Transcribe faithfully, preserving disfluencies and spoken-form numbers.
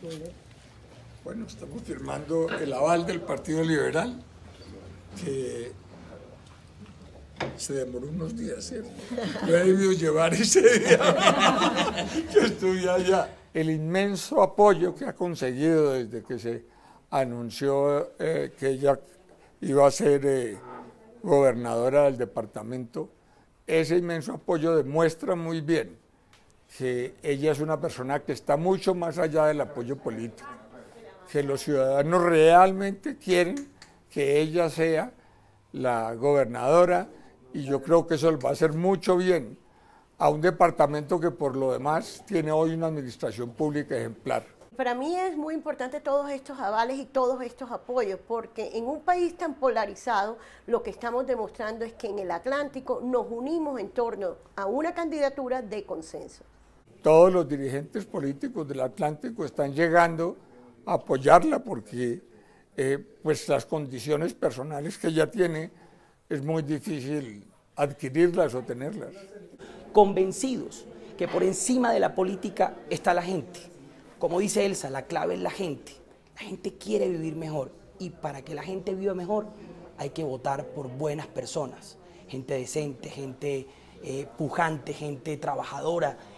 Bueno, estamos firmando el aval del Partido Liberal, que se demoró unos días, ¿cierto? Yo he debido llevar ese día que estuve allá. El inmenso apoyo que ha conseguido desde que se anunció eh, que ella iba a ser eh, gobernadora del departamento, ese inmenso apoyo demuestra muy bien que ella es una persona que está mucho más allá del apoyo político, que los ciudadanos realmente quieren que ella sea la gobernadora, y yo creo que eso le va a hacer mucho bien a un departamento que por lo demás tiene hoy una administración pública ejemplar. Para mí es muy importante todos estos avales y todos estos apoyos, porque en un país tan polarizado lo que estamos demostrando es que en el Atlántico nos unimos en torno a una candidatura de consenso. Todos los dirigentes políticos del Atlántico están llegando a apoyarla porque eh, pues las condiciones personales que ella tiene es muy difícil adquirirlas o tenerlas. Convencidos que por encima de la política está la gente. Como dice Elsa, la clave es la gente. La gente quiere vivir mejor, y para que la gente viva mejor hay que votar por buenas personas, gente decente, gente eh, pujante, gente trabajadora,